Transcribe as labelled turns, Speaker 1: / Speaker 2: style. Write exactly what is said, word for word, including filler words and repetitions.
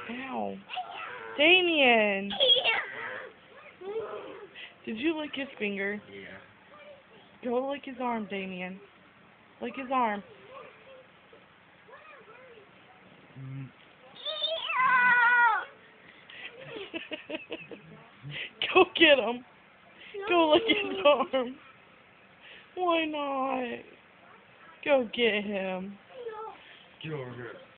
Speaker 1: Ow. Damien! Did you lick his finger?
Speaker 2: Yeah.
Speaker 1: Go lick his arm, Damien. Lick his arm.
Speaker 2: Mm.
Speaker 1: Go get him. Go lick his arm. Why not? Go get him.
Speaker 2: Get over here.